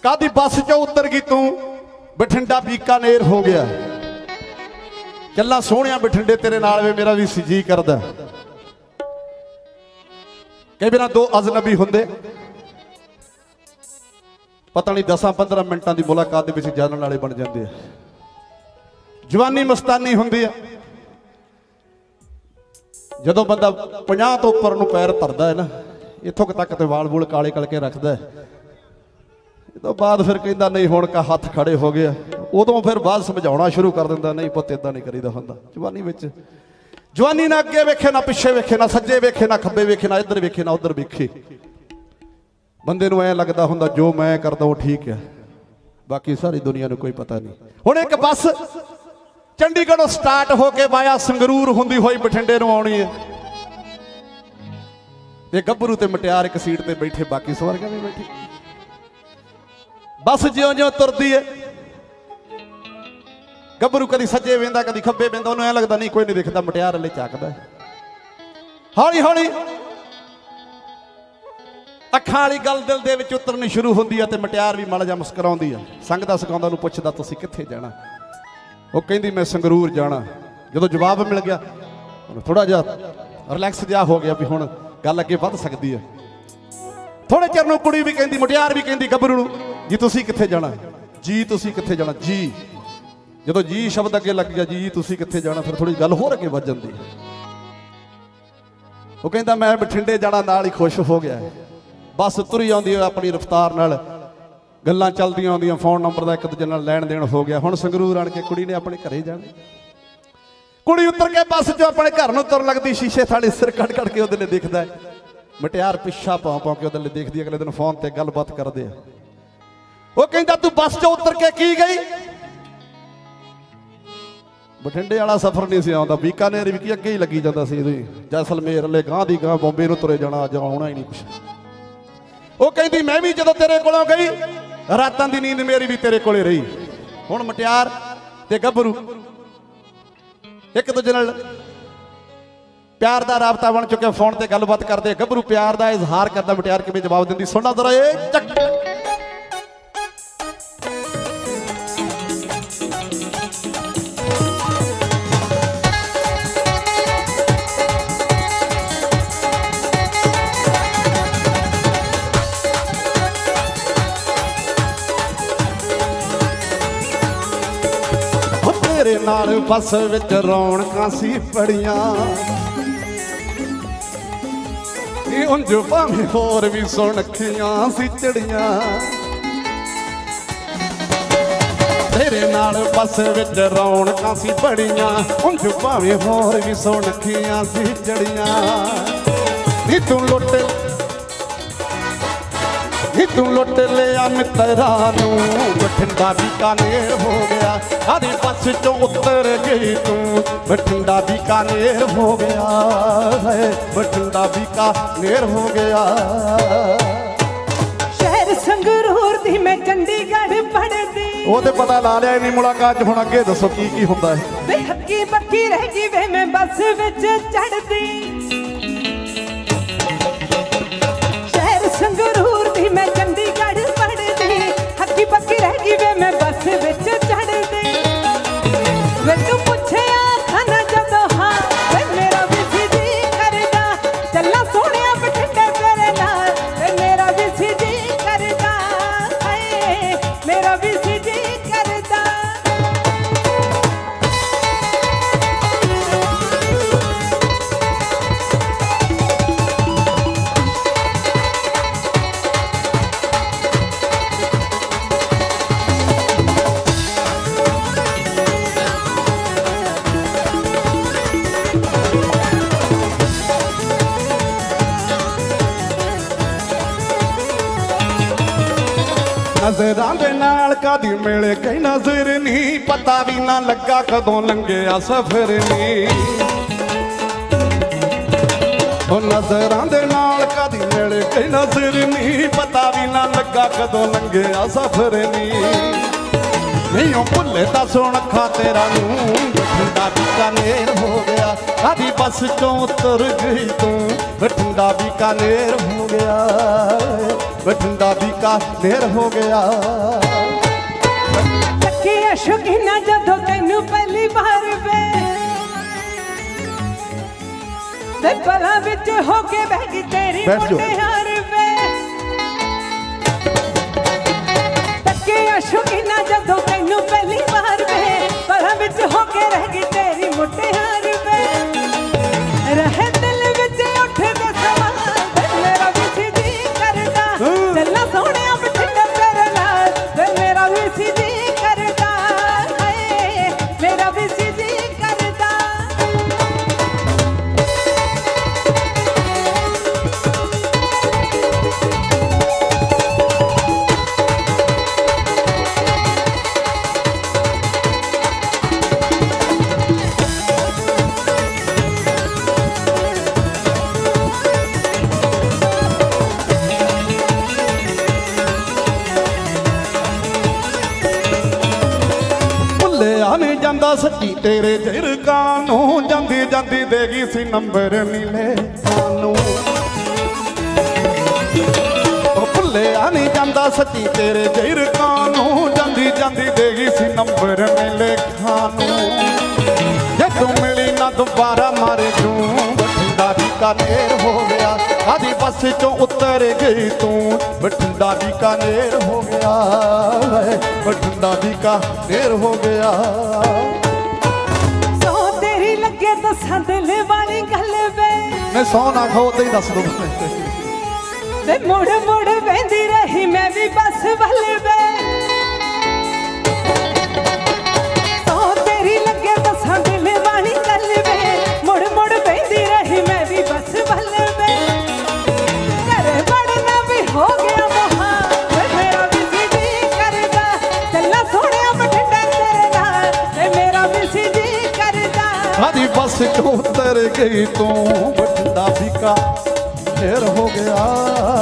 कादी बस चो उतर गई तू बठिंडा बीकानेर हो गया। चला सोहणिया बठिंडे तेरे नाल वे मेरा भी जी करदा। कई बार दो अजनबी हुंदे पता नहीं 10-15 मिनटां की मुलाकात दे विच जानन वाले बन जाते हैं। जवानी मस्तानी हुंदी है। जदों बंदा 50 तो उपर नूं पैर धरदा है ना, इत्थों तक ते वाल वूल काले करके रखदा है, तो बाद फिर कहता नहीं हुण का हाथ खड़े हो गया। उदों फिर बाद समझाउणा शुरू कर दिंदा, नहीं पुत्त इदां नहीं करीदा हुंदा। जवानी विच जवानी ना अगे वेखे ना पिछे वेखे ना सज्जे वेखे ना खब्बे वेखे ना इधर वेखे ना उधर वेखे। बंदे नूं ऐ लगदा हुंदा जो मैं करदा वो ठीक है, बाकी सारी दुनिया नूं कोई पता नहीं। हुण एक बस चंडीगढ़ों स्टार्ट होके वाया संगरूर हुंदी होई बठिंडे नूं आउणी है, ते गभरू ते मटियार एक सीट ते बैठे, बाकी सवारियां भी बैठी। बस ज्यों ज्यों तुरदी है गभरू कदी सज्जे वेंदा कदी खब्बे वेंदा, उन्हें लगता नहीं कोई नहीं दिखता, मटियार हले झाकदा। हौली हौली अखां वाली गल दिल दे विच उतरनी शुरू हुंदी है, ते मटियार भी माड़ा जिहा मुस्कुराउंदी है। संगदा सकाउंदा नूं पुछदा तुसीं कित्थे जाना? वो कहंदी मैं संगरूर जाना। जदों जवाब मिल गया थोड़ा जिहा रिलैक्स जिहा हो गया भी हुण गल अगे वध सकदी है। थोड़े चिर नूं कुड़ी भी कहंदी, मुटियार भी कहंदी गभरू नूं, जी तुसीं कित्थे जाना? जी तुसीं कित्थे जाना? जी जो जी शब्द अगे लग गया, जी तुसीं कित्थे जाना, फिर थोड़ी गल होर अगे वध जांदी। वो कहंदा मैं बठिंडे जाना, नाल ही खुश हो गया। बस तुरी आउंदी अपनी रफ्तार नाल, गल्लां चलदियां आउंदियां, फोन नंबर का एक दूजे नाल लैण देण हो गया। हुण संगरूर आण के कुड़ी ने अपने घरे जाना। कुड़ी उतर के बस चो अपने घर नूं तुर लगदी, शीशे थाले सिर कट कट के उहदे देखदा है। मटियार पिछा पाँ पाँ के उहदे देखदी। अगले दिन फोन ते गलबात करदे आ। वो कहंदा तू बस चो उतर के की गई? बठिंडे वाला सफर नहीं सी आउंदा, बीकानेर भी की अगे ही लगी जांदा सी। जैसलमेर ले गांह दी गांह बॉम्बे नूं तुरे जाना, अज आउणा ही नहीं कुछ। वो कहंदी मैं भी जदों तेरे कोलों गई रातां दी नींद मेरी भी तेरे कोले रही। हुण मटियार ते गभरू एक दूजे नाल प्यार दा राबता बन चुके, फोन ते गलबात करदे। गभरू प्यार दा इजहार करदा, मटियार किवें जवाब दिंदी सुणना जरा ए चक। तेरे नाल बस विच रौनकां सी बड़ियां, उंज भावें होर भी सुणखियां सी चढ़ियां। तेरे नाल बस विच रौनकां सी बड़ियां, उंज भावें होर भी सुणखियां सी चढ़ियां। नी तू लुट लिया मित्तरां नूं, बठिंडा बीकानेर हो गया। आधी बस चो उतर गई तू बठिंडा बीकानेर हो गया, है बठिंडा बीकानेर हो गया। शहर संगरूर दी मैं चंडीगढ़ पढ़दी, वो ते पता ला लिया नहीं मुलाकात। हुण अगे दसो की हुंदा है? वे हक्की बक्की रह गई वे मैं बस विच चढ़दी। शहर संगरूर दी मैं चंडीगढ़ पढ़दी, हक्की बक्की रह गई वे मैं बस विच चढ़दी। वे तू पुछया खाना जदों हां, वे मेरा भी जी करदा, चला सोहणिया बठिंडे तेरे नाल, वे मेरा भी जी करदा, हाय मेरा भी जी करदा। नज़रां दे नाल कदी मिले कई नज़र नहीं, पता भी ना लगा कदों लंघिया सफर नहीं। नज़रां दे नाल कदी मिले कई नज़र नहीं, पता भी ना लगा कदों लंघिया सफर नहीं। भुले दा सुणखा तेरा नूं, बठिंडा बीकानेर हो गया। आधी बस चों उतर गई तू बठिंडा बीकानेर हो गया, बठिंडा बीकानेर हो गया। तके शौकीना जदों तैनू पहली बार वे पला विच हो के बह गई तेरी मुटियार वे। शौकीना जदों तैनू पहली बार वे पला विच हो के रह गई तेरी मुटियार वे। रहे दिल विच उठदे सवाल मेरा भी सी जी करदा चलना सोहणे बठिंडा तेरे नाल मेरा भी सी जी करदा मेरा भी सी जी करदा। नहीं जांदा सच्ची तेरे झिरकां नूं जांदी जांदी देगी सी नंबर मिले सानू। भुल्लिया नहीं जांदा सच्ची तेरे झिरकां नूं जांदी जांदी देगी सी नंबर मिले खानू। जे तू मिली ना दोबारा मारे तू बठिंडा बीकानेर हो गया। आधी बस चों उतर गई तू बठिंडा बीकानेर हो गया। बठिंडा बीकानेर हो गया। सौ तेरी लगे दसा दिल वाली गल वे मैं सौ ना खाओ ते ही दस दो वे मुड़ मुड़ वेंदी रही मैं भी बस वल वे। सौ तेरी लगे दसा दिल वाली गल वे मुड़ मुड़ वेंदी रही मैं भी बस वल वे। घर बड़ना भी हो गया मोहा मेरा भी सी जी करदा चलना सोहणे बठिंडा तेरे नाल मेरा भी सी जी करदा। आधी बस चों उतर गई तू बठिंडा बीकानेर हो गया।